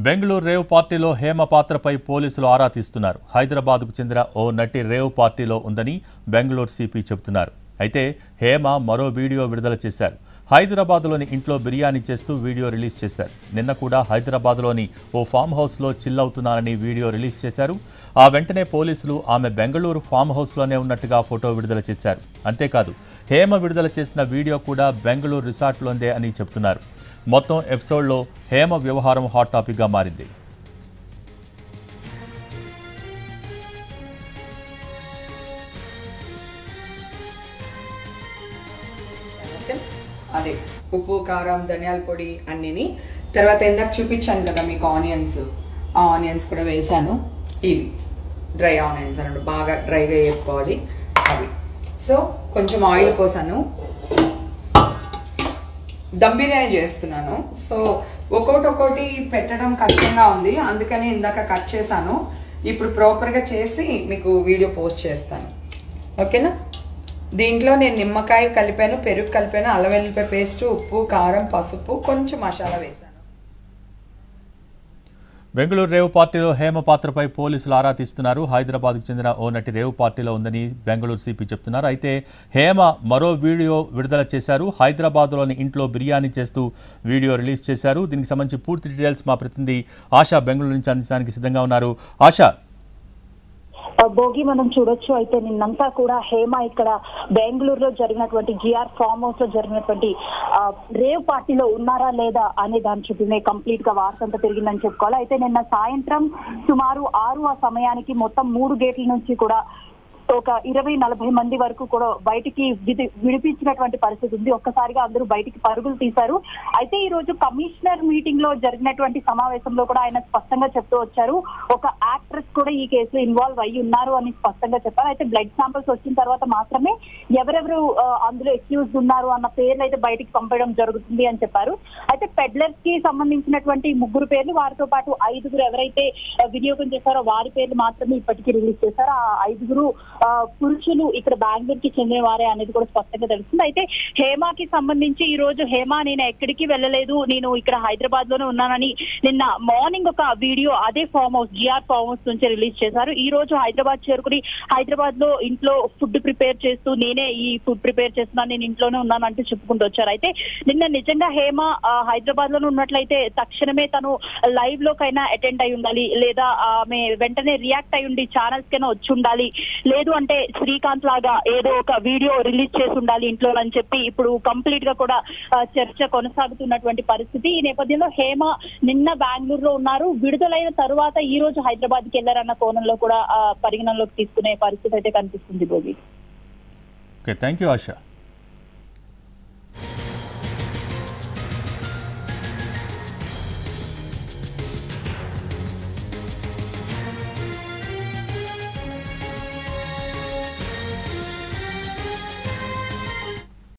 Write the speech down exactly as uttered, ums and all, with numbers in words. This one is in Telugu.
బెంగళూరు రేవ్ పార్టీలో హేమ పాత్రపై పోలీసులు ఆరా తీస్తున్నారు. హైదరాబాద్కు చెందిన ఓ నటి రేవ్ పార్టీలో ఉందని బెంగళూరు సిపి చెబుతున్నారు. అయితే హేమ మరో వీడియో విడుదల చేశారు. హైదరాబాద్లోని ఇంట్లో బిర్యానీ చేస్తూ వీడియో రిలీజ్ చేశారు. నిన్న కూడా హైదరాబాద్లోని ఓ ఫామ్ హౌస్లో చిల్ అవుతున్నారని వీడియో రిలీజ్ చేశారు. ఆ వెంటనే పోలీసులు ఆమె బెంగళూరు ఫామ్ హౌస్లోనే ఉన్నట్టుగా ఫోటో విడుదల చేశారు. అంతేకాదు హేమ విడుదల చేసిన వీడియో కూడా బెంగళూరు రిసార్ట్లోందే అని చెబుతున్నారు. మొత్తం ఎపిసోడ్లో హేమ వ్యవహారం హాట్ టాపిక్గా మారింది. అదే ఉప్పు కారం ధనియాల పొడి అన్నిని తర్వాత ఇందాక చూపించాను కదా మీకు ఆనియన్స్, ఆ ఆనియన్స్ కూడా వేసాను. ఇవి డ్రై ఆనియన్స్ అన్నట్టు బాగా డ్రైగా వేసుకోవాలి అవి. సో కొంచెం ఆయిల్ పోసాను. దమ్ బిర్యానీ చేస్తున్నాను. సో ఒక్కొక్కటి ఒక్కొక్కటి పెట్టడం కష్టంగా ఉంది, అందుకని ఇందాక కట్ చేశాను. ఇప్పుడు ప్రాపర్గా చేసి మీకు వీడియో పోస్ట్ చేస్తాను. ఓకేనా? దీంట్లో నేను నిమ్మకాయ కలిపాను, పెరుగు కలిపాను, అల్లం వెల్లిపాయ పేస్ట్, ఉప్పు కారం పసుపు కొంచెం మసాలా వేసాను. బెంగళూరు రేవ్ పార్టీలో హేమ పాత్రపై పోలీసులు ఆరా తీస్తున్నారు. హైదరాబాద్కు చెందిన ఓ నటి రేవ్ పార్టీలో ఉందని బెంగళూరు సిపి చెప్తున్నారు. అయితే హేమ మరో వీడియో విడుదల చేశారు. హైదరాబాద్లోని ఇంట్లో బిర్యానీ చేస్తూ వీడియో రిలీజ్ చేశారు. దీనికి సంబంధించి పూర్తి డీటెయిల్స్ మా ప్రతినిధి ఆశా బెంగళూరు నుంచి అందించడానికి సిద్ధంగా ఉన్నారు. ఆశా, భోగి మనం చూడొచ్చు. అయితే నిన్నంతా కూడా హేమ ఇక్కడ బెంగళూరులో జరిగినటువంటి జిఆర్ ఫామ్ హౌస్ లో జరిగినటువంటి రేవ్ పార్టీలో ఉన్నారా లేదా అనే దాని చుట్టూనే కంప్లీట్ గా వార్త అంతా తిరిగిందని చెప్పుకోవాలి. అయితే నిన్న సాయంత్రం సుమారు ఆరు ఆ సమయానికి మొత్తం మూడు గేట్ల నుంచి కూడా ఒక ఇరవై నలభై మంది వరకు కూడా బయటికి విడిపించినటువంటి పరిస్థితి ఉంది. ఒక్కసారిగా అందరూ బయటికి పరుగులు తీశారు. అయితే ఈ రోజు కమిషనర్ మీటింగ్ లో జరిగినటువంటి సమావేశంలో కూడా ఆయన స్పష్టంగా చెప్తూ వచ్చారు, ఒక యాక్ట్రెస్ కూడా ఈ కేసులో ఇన్వాల్వ్ అయ్యి ఉన్నారు అని స్పష్టంగా చెప్పారు. అయితే బ్లడ్ శాంపిల్స్ వచ్చిన తర్వాత మాత్రమే ఎవరెవరు అందులో ఎక్యూజ్డ్ ఉన్నారు అన్న పేర్లు అయితే బయటికి పంపడం జరుగుతుంది అని చెప్పారు. అయితే పెడ్లర్స్ కి సంబంధించినటువంటి ముగ్గురు పేర్లు, వారితో పాటు ఐదుగురు ఎవరైతే వినియోగం చేశారో వారి పేర్లు మాత్రమే ఇప్పటికీ రిలీజ్ చేశారు. ఆ ఐదుగురు పురుషులు ఇక్కడ బెంగళూరుకి చెందిన వారే అనేది కూడా స్పష్టంగా తెలుస్తుంది. అయితే హేమకి సంబంధించి ఈ రోజు హేమ నేను ఎక్కడికి వెళ్ళలేదు, నేను ఇక్కడ హైదరాబాద్ లోనే ఉన్నానని నిన్న మార్నింగ్ ఒక వీడియో అదే farm house GR farm house నుంచి రిలీజ్ చేశారు. ఈ రోజు హైదరాబాద్ చేరుకుని హైదరాబాద్ లో ఇంట్లో ఫుడ్ ప్రిపేర్ చేస్తూ నేనే ఈ ఫుడ్ ప్రిపేర్ చేస్తున్నాను, నేను ఇంట్లోనే ఉన్నాను అంటూ చెప్పుకుంటూ వచ్చారు. అయితే నిన్న నిజంగా హేమ హైదరాబాద్ లోనే ఉన్నట్లయితే తక్షణమే తను లైవ్ లోకైనా అటెండ్ అయి ఉండాలి, లేదా ఆమె వెంటనే రియాక్ట్ అయి ఉండి ఛానల్స్ కైనా వచ్చి ఉండాలి, లేదు అంటే శ్రీకాంత్ లాగా ఏదో ఒక వీడియో రిలీజ్ చేసి ఉండాలి ఇంట్లో అని చెప్పి ఇప్పుడు కంప్లీట్ గా కూడా చర్చ కొనసాగుతున్నటువంటి పరిస్థితి. ఈ నేపథ్యంలో హేమ నిన్న బెంగళూరులో ఉన్నారు, విడుదలైన తరువాత ఈ రోజు హైదరాబాద్ కి వెళ్లారన్న కోణంలో కూడా పరిగణనలోకి తీసుకునే పరిస్థితి అయితే కనిపిస్తుంది. Bhogi, okay, thank you ASHA.